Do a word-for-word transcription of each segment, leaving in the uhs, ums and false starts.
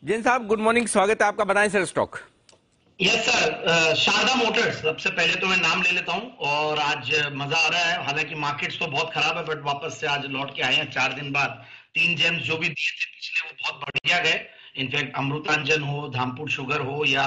जैन साहब good morning, स्वागत है आपका। बताएं sir stock. Yes sir, Sharda motors सबसे पहले तो मैं नाम ले लेता हूं और आज मजा आ रहा है। हालांकि मार्केट्स तो बहुत खराब है बट वापस से आज लौट के आए हैं चार दिन बाद। तीन जेम्स जो भी दिए थे पिछले वो बहुत बढ़िया गए। इनफैक्ट अमृतांजन हो, धामपुर शुगर हो या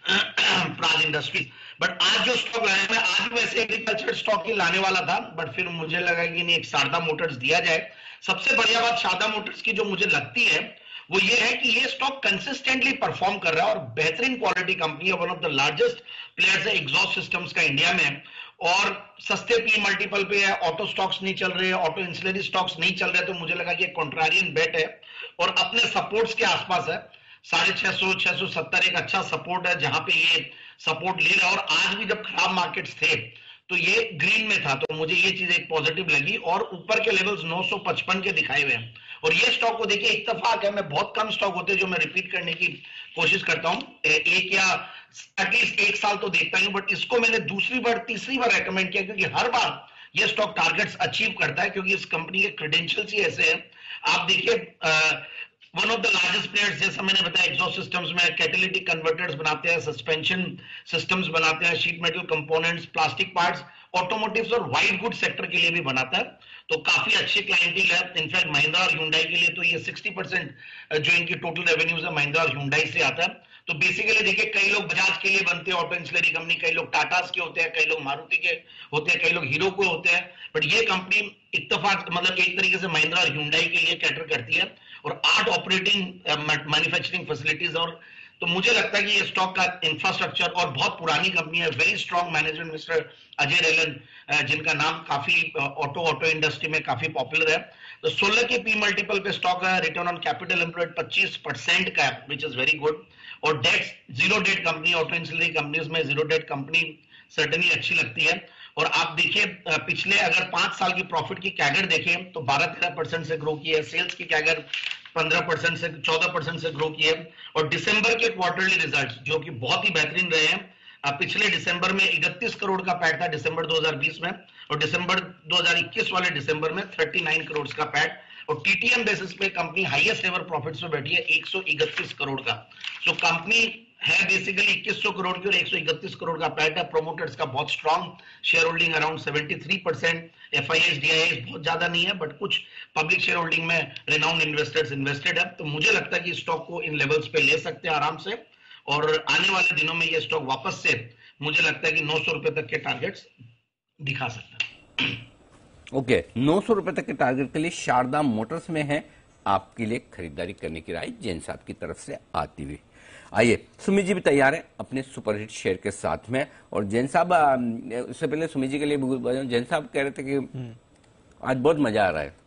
प्राज इंडस्ट्रीज। बट आज जो स्टॉक लाया मैं आज वैसे एग्रीकल्चर स्टॉक ही लाने वाला था बट फिर मुझे लगा कि नहीं, एक शारदा मोटर्स दिया जाए। सबसे बढ़िया बात शारदा मोटर्स की जो मुझे लगती है वो ये है कि ये स्टॉक कंसिस्टेंटली परफॉर्म कर रहा है और बेहतरीन क्वालिटी कंपनी है। One of the largest players है एग्जॉस्ट सिस्टम्स का इंडिया में और सस्ते पी मल्टीपल पे है। ऑटो स्टॉक्स नहीं चल रहे, ऑटो इंसुलरी स्टॉक्स नहीं चल रहे, तो मुझे लगा कि एक कॉन्ट्रारियन बेट है और अपने सपोर्ट्स के आसपास है। साढ़े छह सौ छह सौ सत्तर एक अच्छा सपोर्ट है जहां पे ये सपोर्ट ले रहा है। और आज भी जब खराब मार्केट्स थे तो ये ग्रीन में था, तो मुझे ये चीज एक पॉजिटिव लगी। और ऊपर के लेवल्स नौ सौ पचपन के दिखाए हुए हैं और ये स्टॉक को देखिए इत्तेफाक है। मैं बहुत कम स्टॉक होते हैं जो मैं रिपीट करने की कोशिश करता हूं, एक या एटलीस्ट एक साल तो देखता हूं, बट इसको मैंने दूसरी बार तीसरी बार रेकमेंड किया क्योंकि हर बार ये स्टॉक टारगेट्स अचीव करता है क्योंकि इस कंपनी के क्रेडेंशियल्स ही ऐसे हैं। आप देखिए one of the largest players, जैसा मैंने बताया एग्जॉस्ट सिस्टम्स में कैटेलिटिक कन्वर्टर्स बनाते हैं, सस्पेंशन सिस्टम्स बनाते हैं, sheet metal components, plastic parts, automotives और व्हाइट गुड सेक्टर के लिए भी बनाता है। तो काफी अच्छी क्लाइंटेल है। इनफैक्ट महिंद्रा और ह्यूंडई के लिए तो ये साठ परसेंट जो इनकी टोटल रेवेन्यूज है महिंद्रा और ह्यूंडई से आता है। तो बेसिकली देखिए कई लोग बजाज के लिए बनते हैं ऑटो इंसुलरी कंपनी, कई लोग टाटास के होते हैं, कई लोग मारुति के होते हैं, कई लोग हीरो के होते हैं, बट ये कंपनी इत्तेफाक मतलब एक तरीके से महिंद्रा और ह्यूंडई के लिए कैटर करती है और आठ ऑपरेटिंग मैन्युफैक्चरिंग फैसिलिटीज। और तो मुझे लगता है कि ये स्टॉक का इंफ्रास्ट्रक्चर और बहुत पुरानी कंपनी है, very strong management, mister Ajay Relan जिनका नाम काफी ऑटो ऑटो इंडस्ट्री में काफी पॉपुलर है। तो सोलह के पी मल्टीपल पे स्टॉक है, रिटर्न ऑन कैपिटल एम्प्लॉयड पच्चीस परसेंट का है विच इज वेरी गुड। और debt zero debt company, auto ancillary companies में जीरो डेट कंपनी सर्टेनली अच्छी लगती है। और आप देखिए पिछले अगर पांच साल की प्रॉफिट की कैगर देखें तो बारह तेरह परसेंट से ग्रो की है, सेल्स की कैगर पंद्रह परसेंट से चौदह परसेंट से ग्रो की है। और दिसंबर के क्वार्टरली रिजल्ट्स जो कि बहुत ही बेहतरीन रहे हैं। पिछले दिसंबर में इकतीस करोड़ का पैट था दिसंबर दो हज़ार बीस में और दिसंबर दो हज़ार इक्कीस वाले दिसंबर में उनतालीस करोड़ का पैट। और टीटीएम बेसिस पे कंपनी हाईएस्ट एवर प्रॉफिट्स में बैठी है एक सौ इकतीस करोड़ का। तो कंपनी है बेसिकली इक्कीस सौ करोड़ की और एक सौ इकतीस करोड़ का पैट है। प्रोमोटर्स का बहुत स्ट्रॉन्ग शेयर होल्डिंग अराउंड तिहत्तर परसेंट। एफआईएस डीआईएस बहुत ज्यादा नहीं है बट कुछ पब्लिक शेयर होल्डिंग में रिनाउंड इन्वेस्टर्स इन्वेस्टेड है। तो मुझे लगता है कि स्टॉक को इन लेवल्स पे ले सकते हैं आराम से और आने वाले दिनों में ये स्टॉक वापस से मुझे लगता है कि नौ सौ रुपए तक के टारगेट्स दिखा सकता है। ओके, नौ सौ रुपए तक के टारगेट के लिए शारदा मोटर्स में है आपके लिए खरीदारी करने की राय जैन साहब की तरफ से आती हुई। आइए, सुमित जी भी तैयार है अपने सुपरहिट शेयर के साथ में। और जैन साहब, उससे पहले सुमित जी के लिए जैन साहब कह रहे थे कि आज बहुत मजा आ रहा है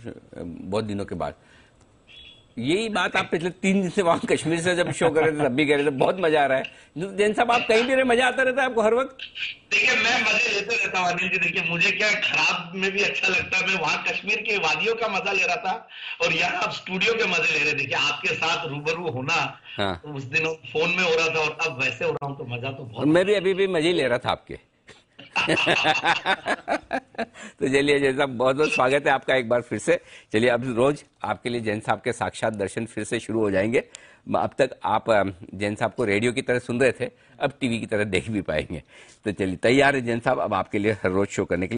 बहुत दिनों के बाद। यही बात आप पिछले तीन दिन से वहां कश्मीर से जब शो कर रहे थे तब भी कह रहे थे बहुत मजा आ रहा है। जैन साहब आप कहीं भी रहे, मजा आता रहता है आपको हर वक्त? देखिए मैं मजे लेते रहता हूँ अनिल जी। देखिए मुझे क्या खराब में भी अच्छा लगता है। मैं वहां कश्मीर के वादियों का मजा ले रहा था और यहाँ आप स्टूडियो के मजे ले रहे। देखिए आपके साथ रूबरू होना, हाँ। उस दिन फोन में हो रहा था और अब वैसे हो रहा हूँ तो मजा तो बहुत। मैं भी अभी भी मजे ले रहा था आपके। तो चलिए जैन साहब, बहुत बहुत स्वागत है आपका एक बार फिर से। चलिए अब रोज आपके लिए जैन साहब के साक्षात दर्शन फिर से शुरू हो जाएंगे। अब तक आप जैन साहब को रेडियो की तरह सुन रहे थे, अब टीवी की तरह देख भी पाएंगे। तो चलिए तैयार है जैन साहब अब आपके लिए हर रोज शो करने के लिए।